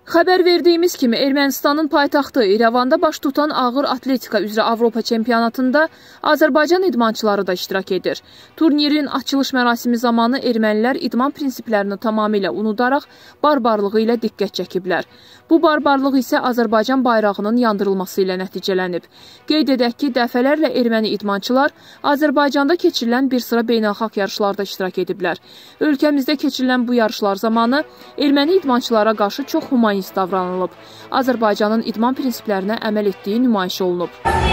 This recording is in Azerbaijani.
Xəbər verdiyimiz kimi Ermənistanın paytaxtı İrəvanda baş tutan ağır atletika üzrə Avropa çempionatında Azərbaycan idmançıları da iştirak edir. Turnirin açılış mərasimi zamanı ermənilər idman prinsiplərini tamamilə unudaraq barbarlığı ilə diqqət çəkiblər. Bu barbarlıq isə Azərbaycan bayrağının yandırılması ilə nəticələnib. Qeyd edək ki, dəfələrlə erməni idmançılar Azərbaycanda keçirilən bir sıra beynəlxalq yarışlarda iştirak ediblər. Ölkəmizdə keçirilən bu yarışlar zamanı erməni idmançılara qarşı çox humanist davranılıb. Azərbaycanın idman prinsiplərinə əməl etdiyi nümayiş olunub.